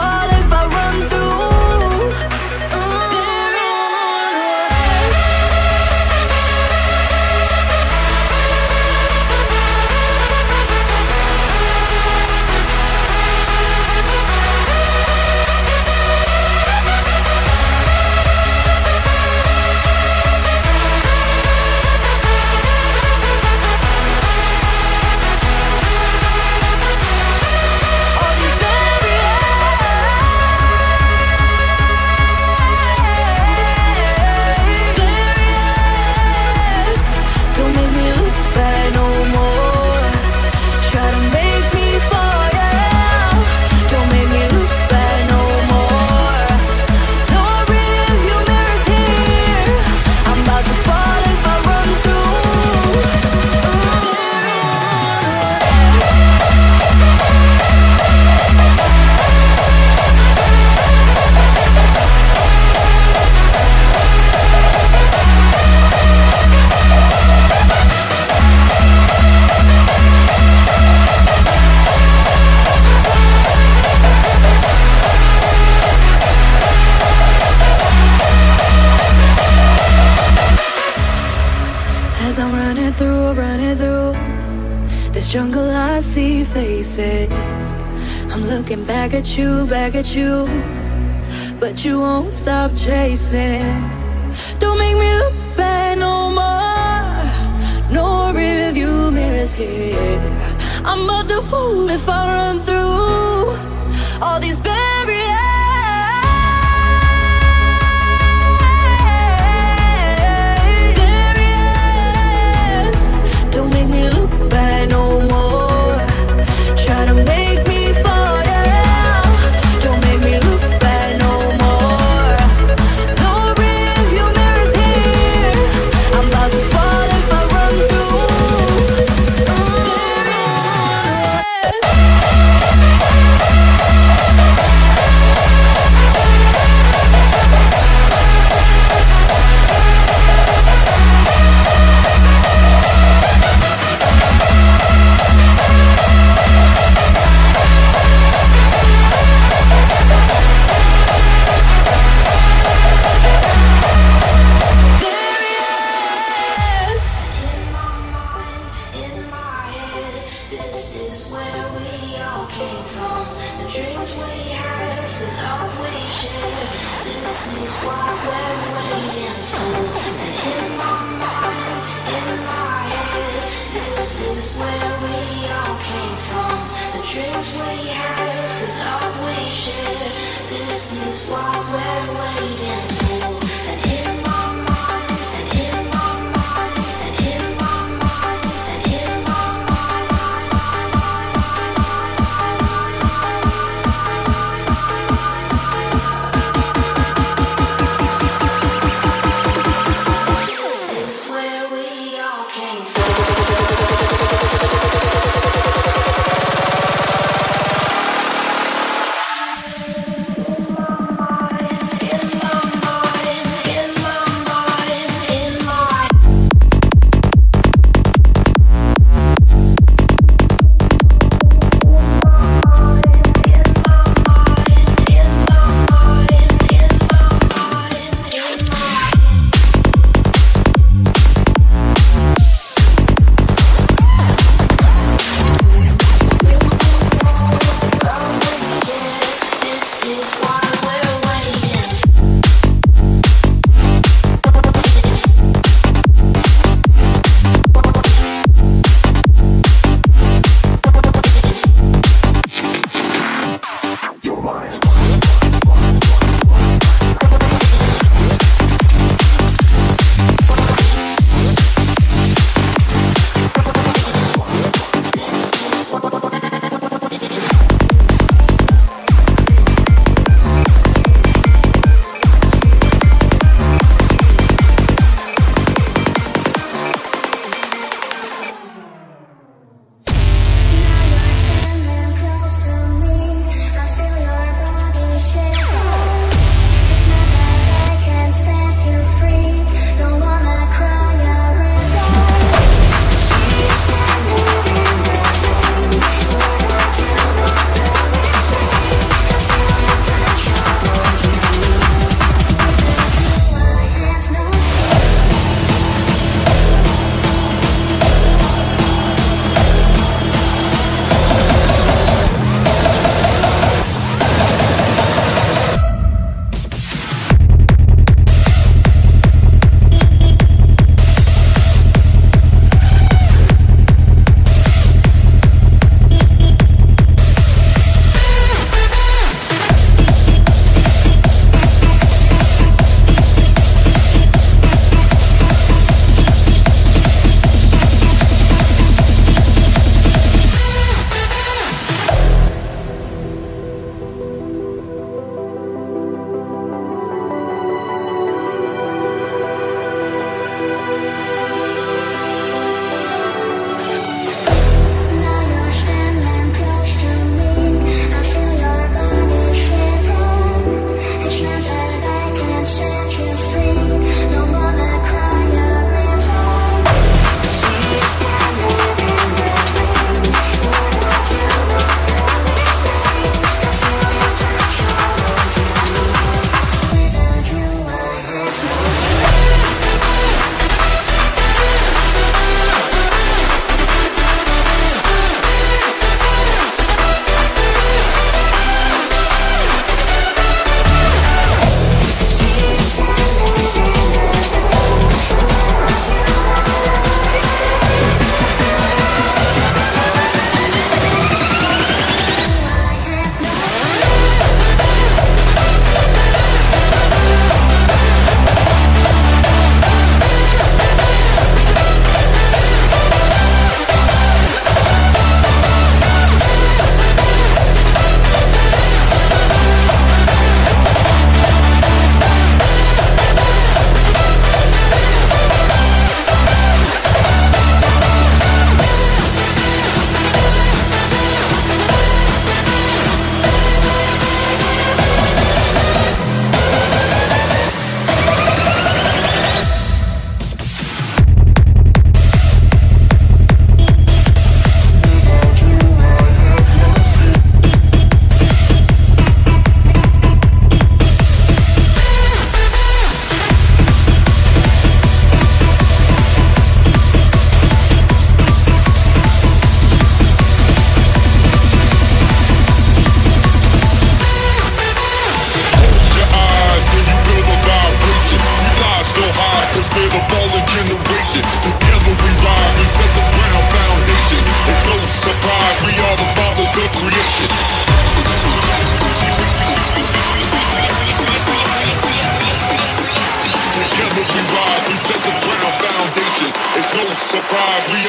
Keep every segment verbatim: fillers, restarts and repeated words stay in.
fall if I run through. As I'm running through, running through this jungle, I see faces. I'm looking back at you, back at you, but you won't stop chasing. Don't make me look back no more. No rearview mirrors here. I'm about to fall if I run through all these barriers. Don't make me look back no more. Try to make me fall, yeah. Don't make me look back no more. No rearview mirrors here. I'm about to fall if I run through. In my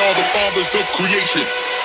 are the fathers of creation.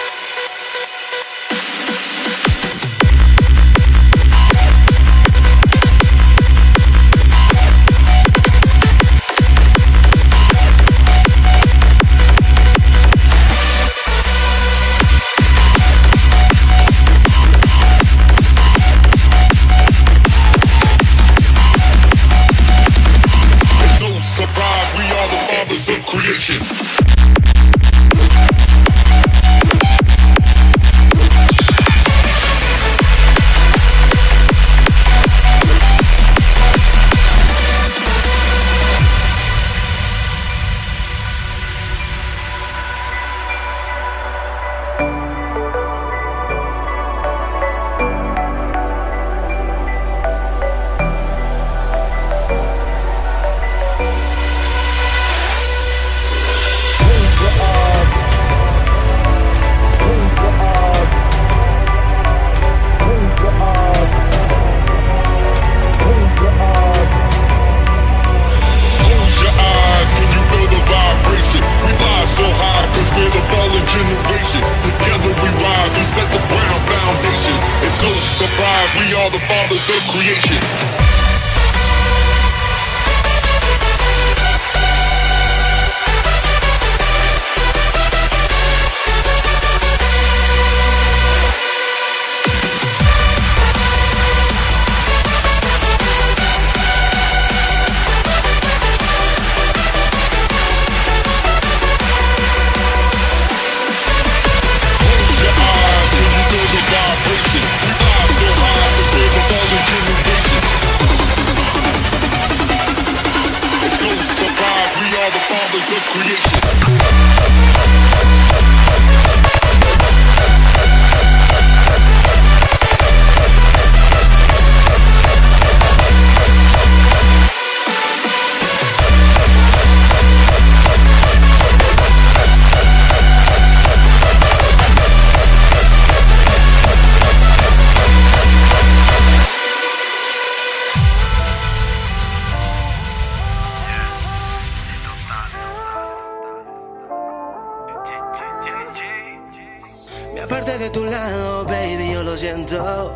Aparte de tu lado, baby, yo lo siento.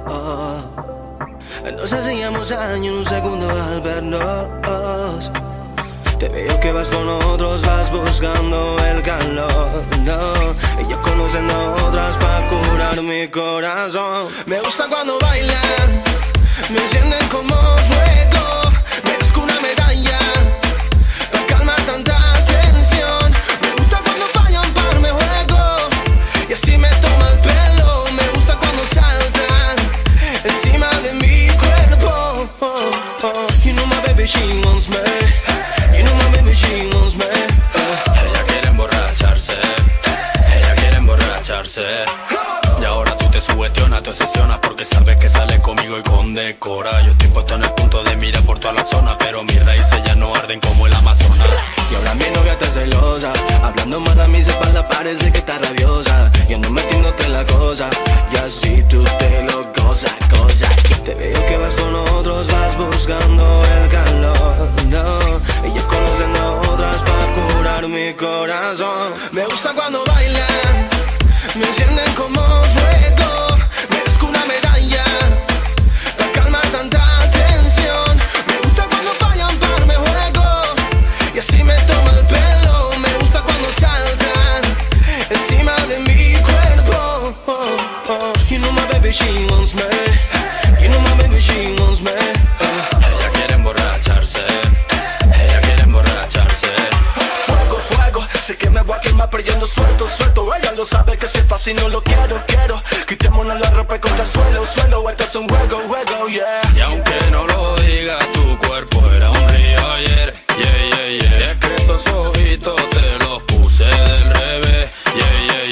Nos hacíamos daño en un segundo al vernos. Te veo que vas con otros, vas buscando el calor, no. Ellos conocen a otras para curar mi corazón. Me gusta cuando bailan, me encienden como fuego. Merezco una medalla para calmar tanta tensión. Me gusta cuando fallan para mi juego y así me toma el pelo. Me gusta cuando saltan encima de mi cuerpo. Oh, oh. You know my baby, she wants me. You know my baby, she wants me. uh. Ella quiere emborracharse, ella quiere emborracharse. Y ahora tú te sugestionas, te obsesionas porque sabes que sales conmigo y con decora. Yo estoy puesto en el punto de mira por toda la zona, pero mis raíces ya no arden como el Amazonas. Y ahora mi novia está celosa, hablando mal a mis espaldas, parece que está rabiosa. Yo no metiéndote en la cosa, y así tú te lo gozas, cosa. Te veo que vas con otros, vas buscando el calor, no. Ellos conocen a otras para curar mi corazón. Me gusta cuando bailan, me encienden como fuego. Merezco una medalla para calmar tanta tensión. Me gusta cuando fallan para mi juego y así me toma el pelo. Me gusta cuando saltan encima de mi cuerpo. Oh, oh. You know my baby, she wants me. You know my baby, she wants me. uh. Ella quiere emborracharse, ella quiere emborracharse. Fuego, fuego, sé que me voy a quemar pero yo ando suelto, suelto. Ella lo sabe que si es fácil no lo quiero, quiero. Quitémonos la ropa contra el suelo, suelo. Esto es un juego, juego, yeah. Y aunque no lo diga, tu cuerpo era un río ayer, yeah, yeah, yeah. Es que esos ojitos te los puse del revés, yeah, yeah,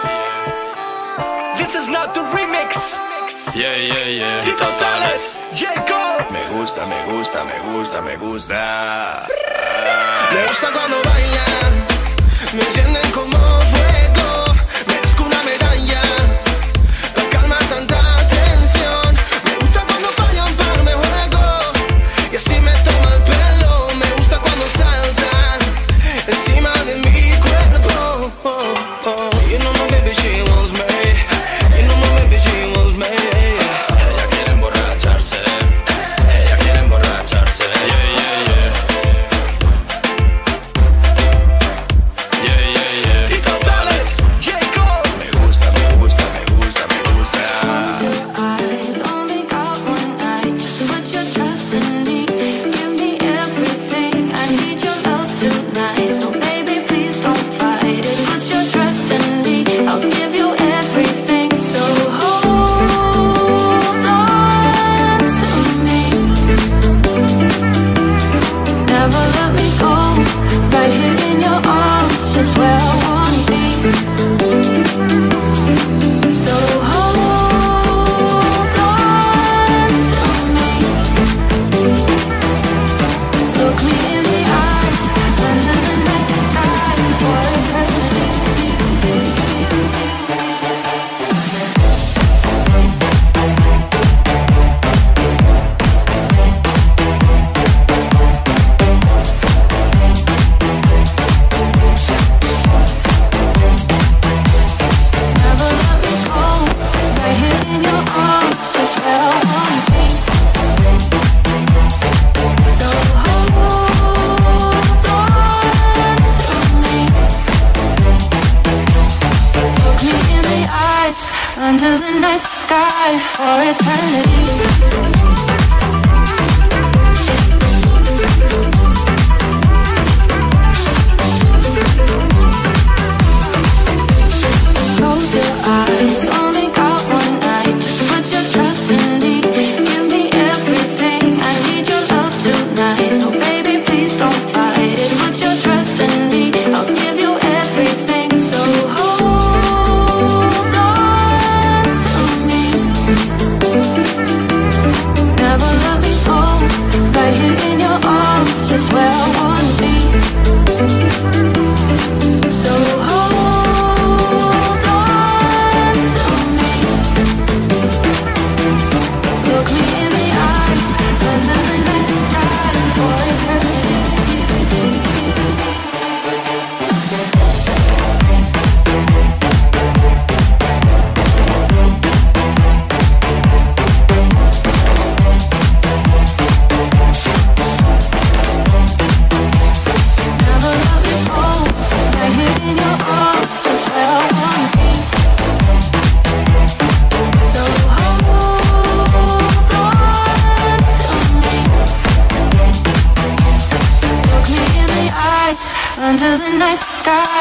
yeah. This is not the remix. Yeah, yeah, yeah. Y totales, Jacob. Me gusta, me gusta, me gusta, me gusta. Me gusta cuando bailan, me encienden como fuego. Merezco una medalla para calmar tanta tensión. Me gusta cuando fallan para mi juego y así me toma el pelo. Me gusta cuando saltan encima de mi cuerpo.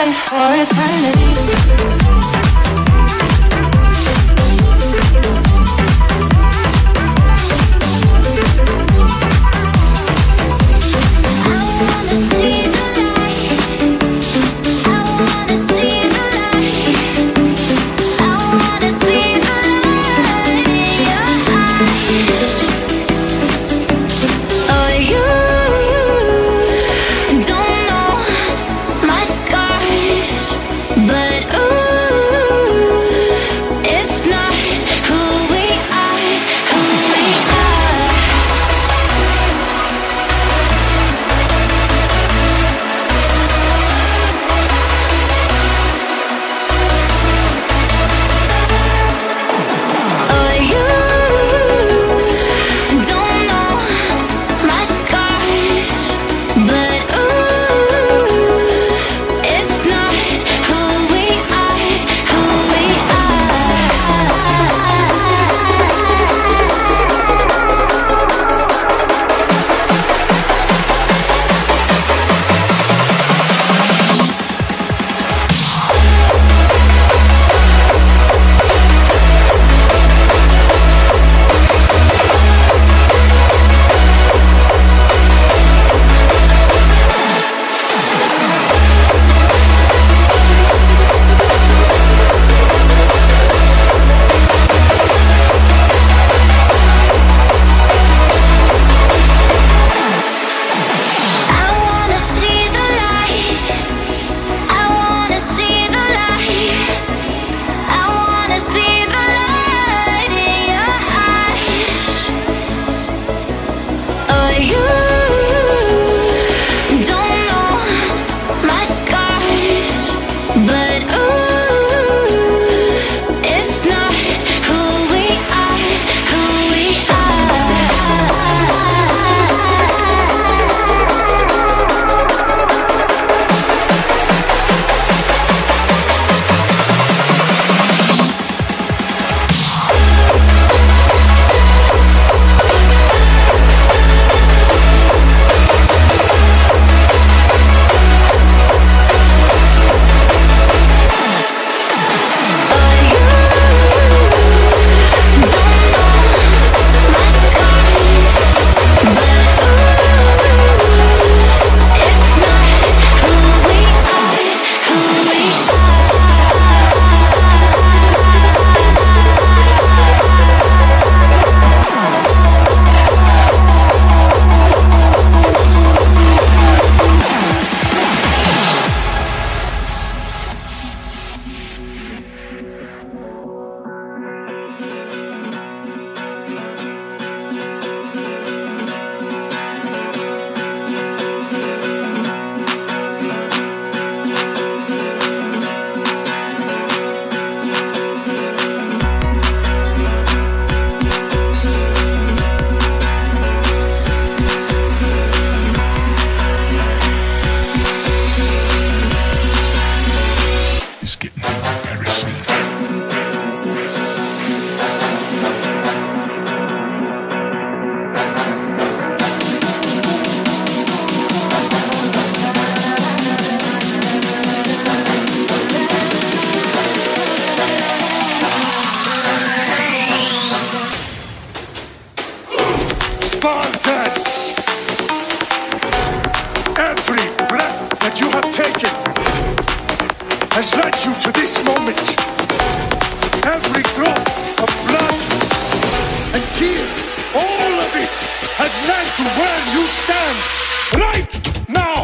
life for eternity. has led you to this moment. Every drop of blood and tear, all of it has led to where you stand right now.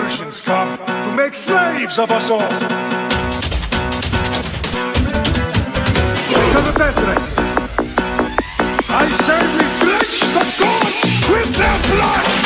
Persians come to make slaves of us all. To the death ray. I say we drench the gods with their blood!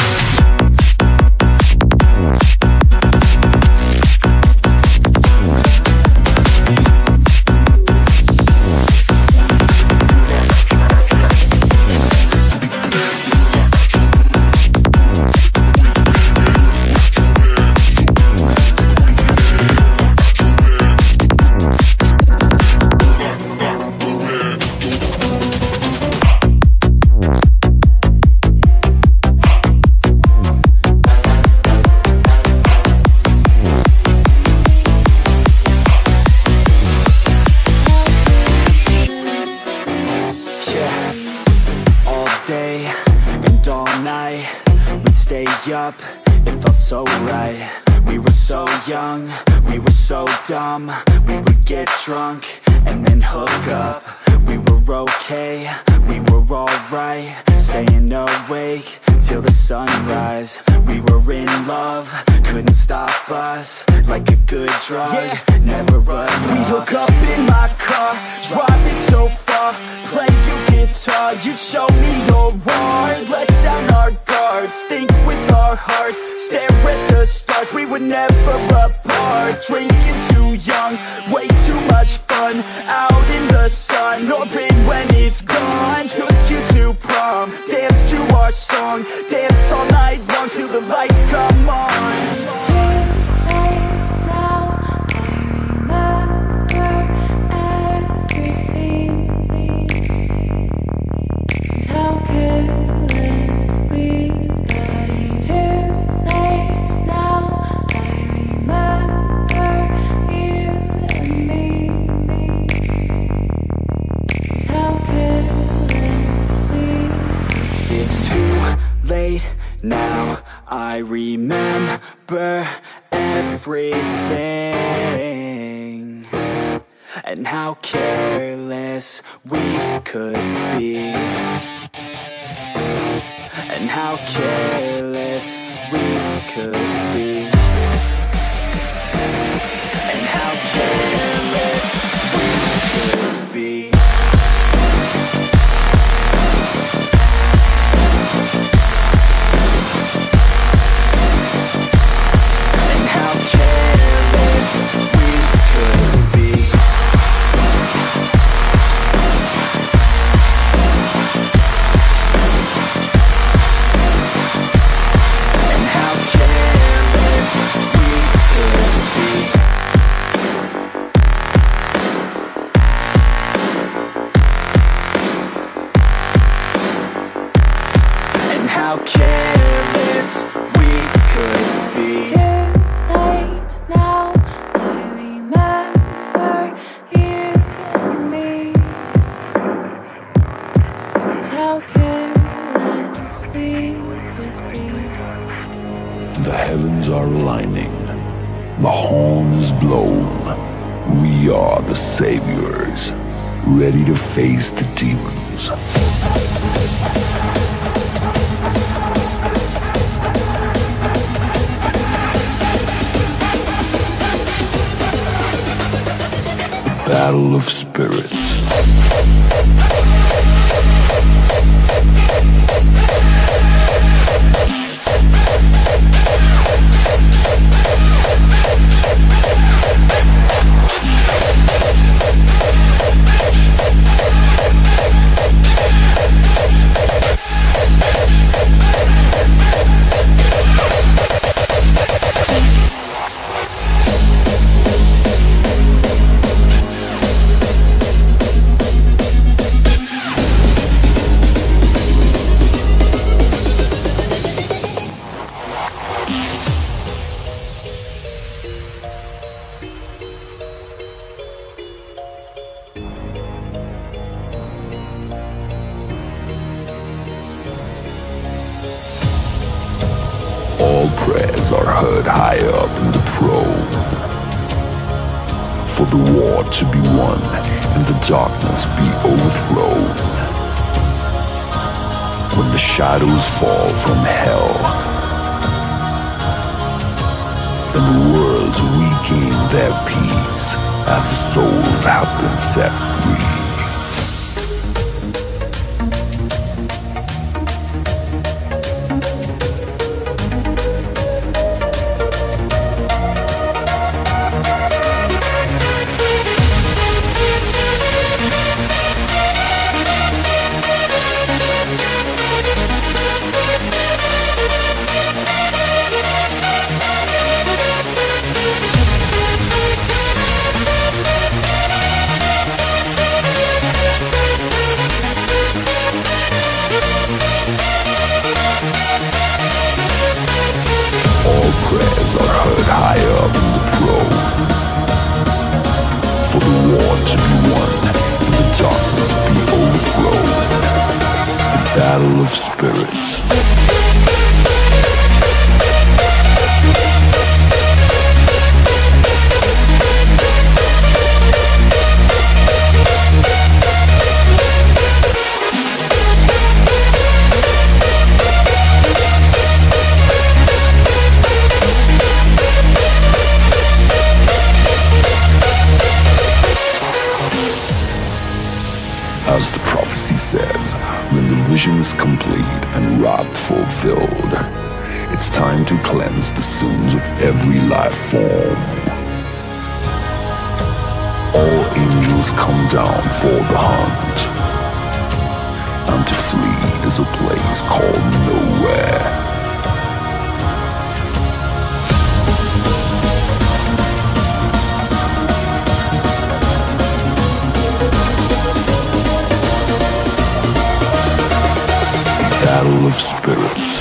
Up, it felt so right. We were so young, we were so dumb. We would get drunk and then hook up. We were okay, we were alright. Staying awake till the sunrise. We were in love, couldn't stop us. Like a good drug, yeah. Never enough. We hook up in my car, driving so far. Play your guitar, you'd show me your art. Let down our guards, think with our hearts. Stare at the stars, we were never apart. Drinking too young, way too much fun. Out in the sun, orbit when it's gone. Took you to prom, dance to our song. Dance all night long till the lights come on. Now I remember everything, and how careless we could be, and how careless we could be, and how careless we could be. How careless we could be. It's too late now, I remember you and me. How careless we could be. The heavens are aligning, the horn is blown. We are the saviors, ready to face the demons. Battle of spirits. All prayers are heard high up in the throne, for the war to be won and the darkness be overthrown. When the shadows fall from hell, and the worlds regain their peace as the souls have been set free. Battle of spirits. As the prophecy says, when the vision is complete and wrath fulfilled, it's time to cleanse the sins of every life form. All angels come down for the hunt, and to flee is a place called nowhere. Battle of spirits.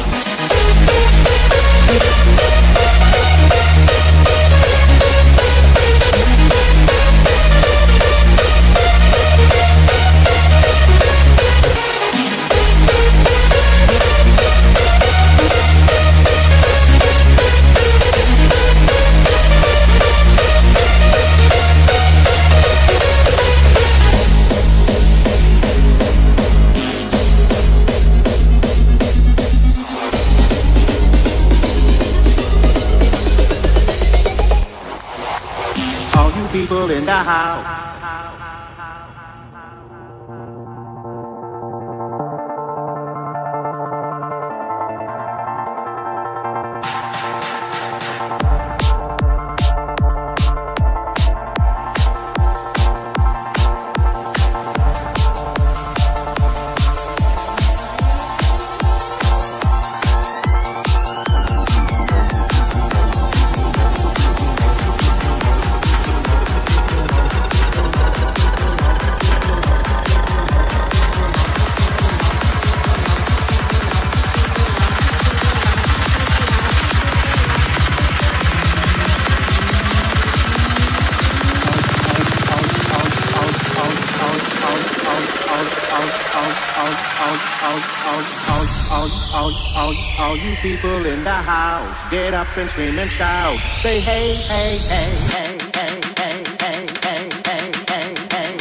People in the house. All you people in the house, get up and scream and shout. Say hey, hey, hey, hey, hey, hey, hey, hey, hey, hey, hey,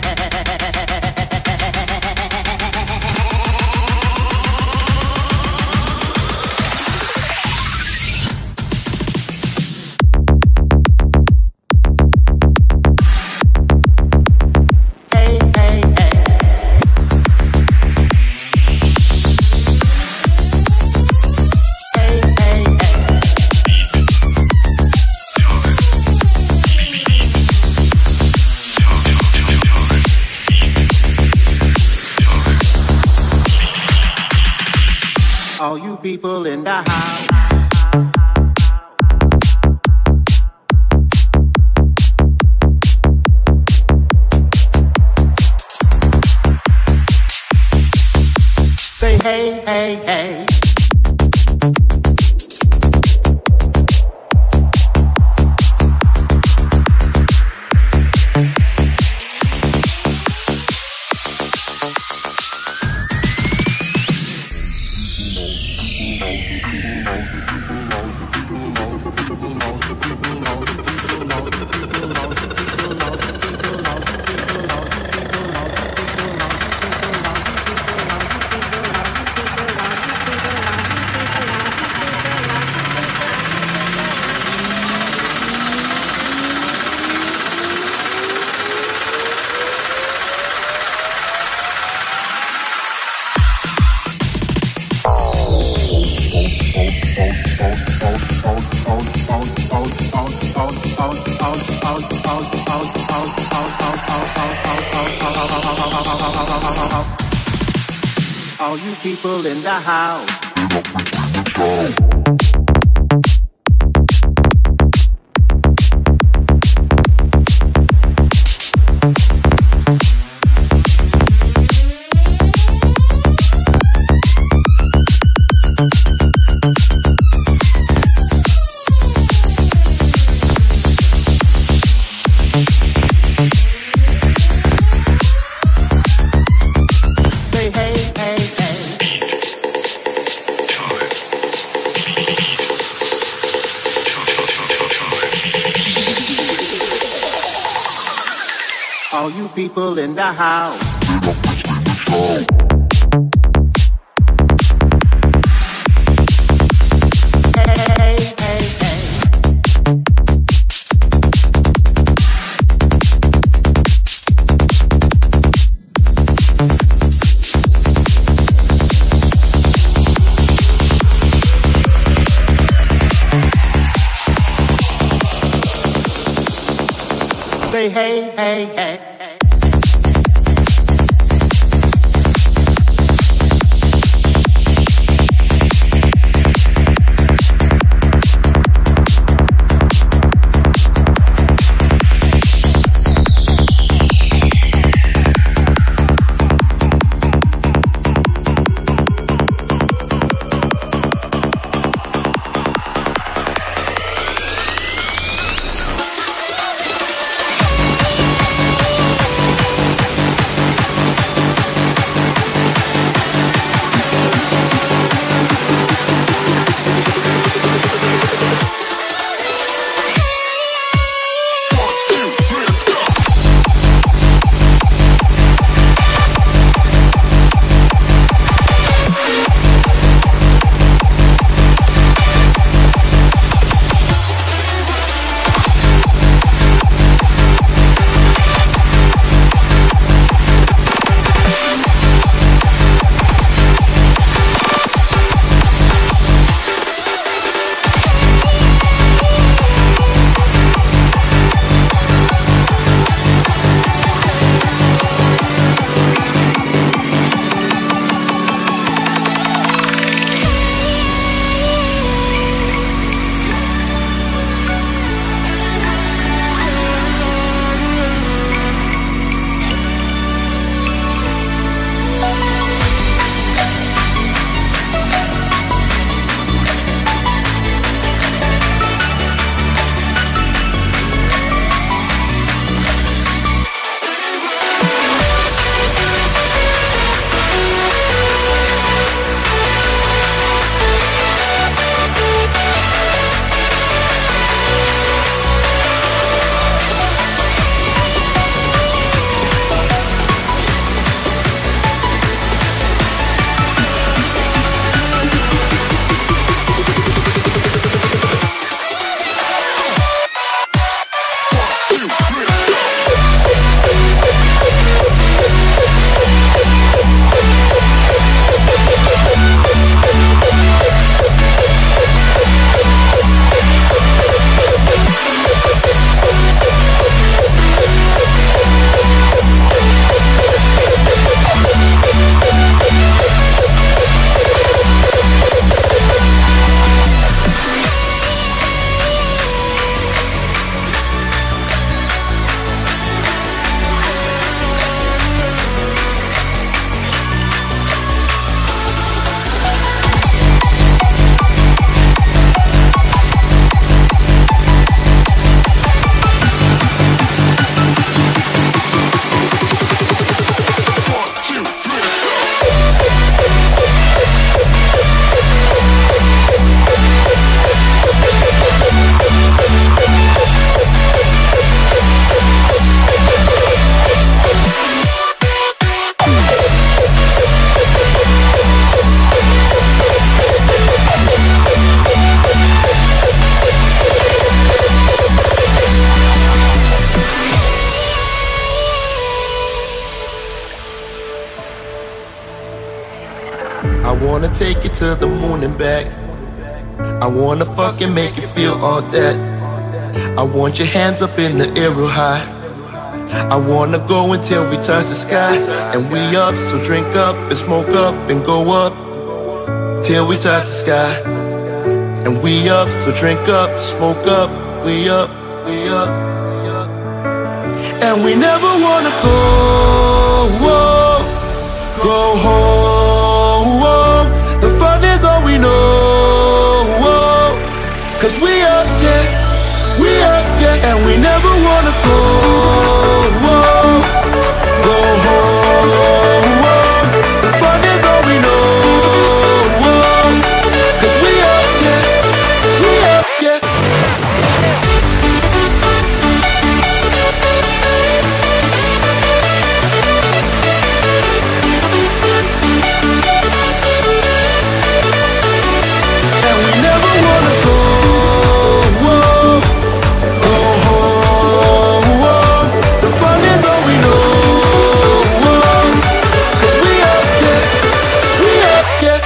all you people in the house. Say hey, hey, hey. All you people in the house. All you people in the house. Hey, hey, hey. Say hey, hey, hey. I wanna take you to the moon and back. I wanna fucking make you feel all that. I want your hands up in the air real high. I wanna go until we touch the sky. And we up, so drink up and smoke up and go up till we touch the sky. And we up, so drink up, smoke up. We up, we up, we up. And we never wanna go, whoa, go home, whoa. The fun is all we know, whoa. Cause we up, yeah, we up, yeah. And we never wanna go, whoa, go home, whoa. The fun is all we know, whoa. Cause we up, yeah, we up, yeah. And we never wanna go, whoa, go home, whoa. The fun is all we know, whoa. Cause we up, yeah, we up, yeah.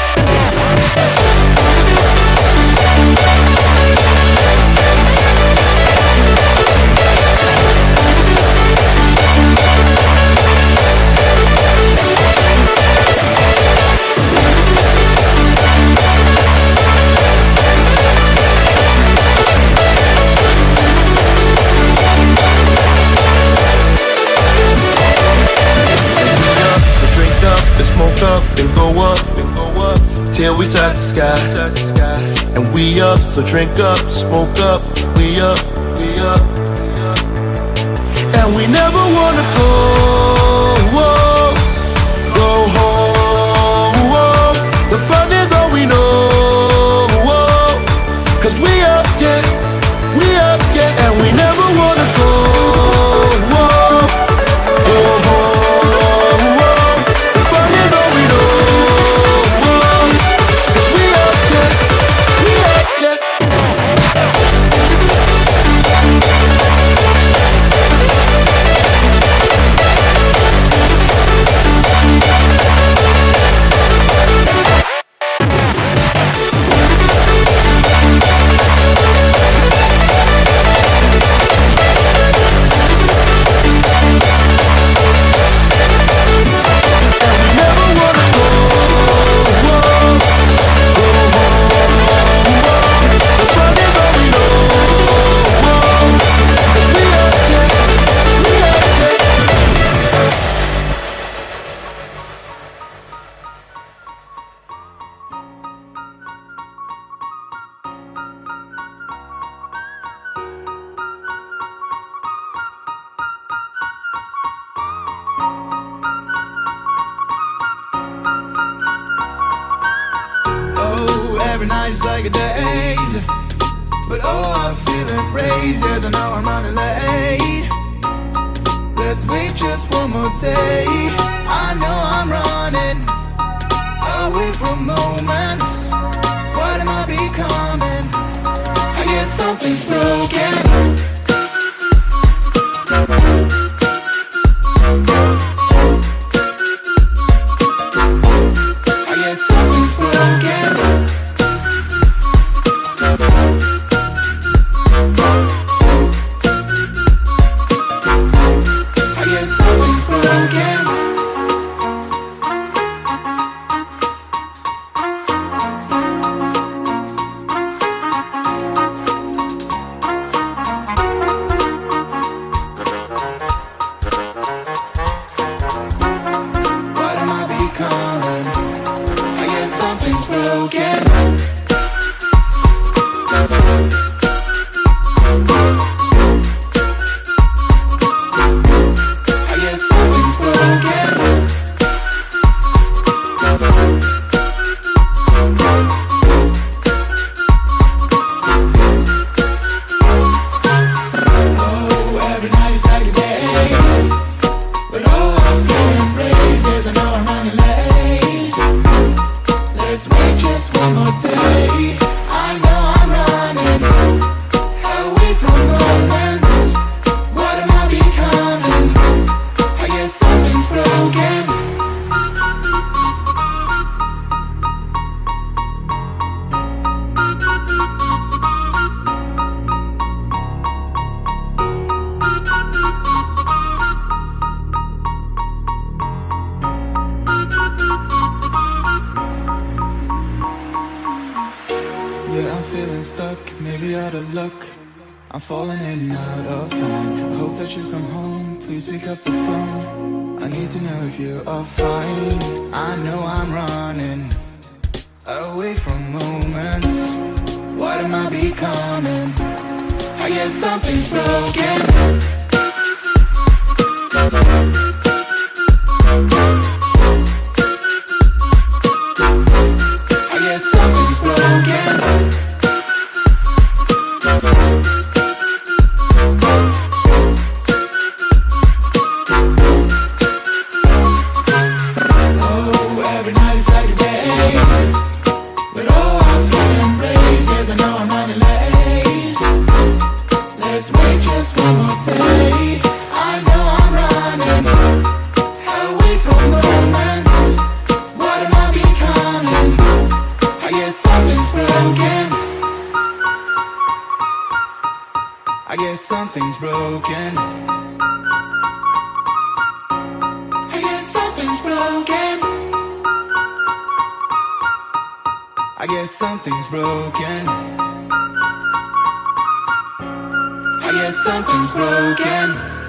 So drink up and smoke up and go up and go up till we touch the sky. And we up, so drink up, smoke up. We up, we up. And we never wanna go, whoa, go home, whoa. The fun is all we know, whoa. Cause we up, yeah, we up, yeah. And we never wanna go, whoa, go home, whoa. The fun is all we know, whoa. Cause we up, yeah, we up, yeah. Oh, every night is like a daze, but oh, I'm feeling raised as I know I'm running late. Let's wait just one more day. I know I'm running away from moments. What am I becoming? I guess something's broken. I guess something's broken. I guess something's broken. maybe I ought to look. I'm falling in and out of line. I hope that you come home, please pick up the phone. I need to know if you are fine. I know I'm running away from moments. What am I becoming? I guess something's broken. I guess something's broken. Oh, every night is like a day, but oh, I'm feeling brave, 'cause I know I'm running late. Let's wait just one more day. I know I'm running away from moments. What am I becoming? I guess something's broken. I guess something's broken. I guess something's broken. I guess something's broken. I guess something's broken.